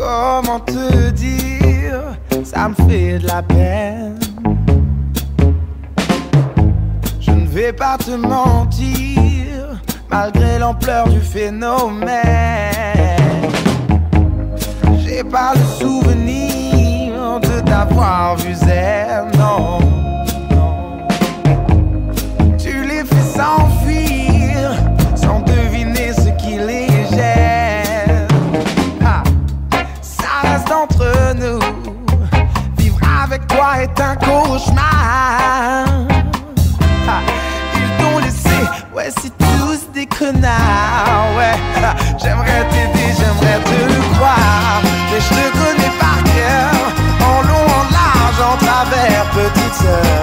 Comment te dire, ça me fait de la peine. Je ne vais pas te mentir, malgré l'ampleur du phénomène. J'ai pas le souvenir de t'avoir vu zen, non. Tu les fais s'enfuir sans deviner ce qui les gêne. Ça reste entre nous, vivre avec toi est un cauchemar. Ils t'ont laissé, ouais c'est tous des connards, ouais. J'aimerais t'aider, j'aimerais te croire, mais je te connais par cœur, en long, en large, en travers, petite sœur.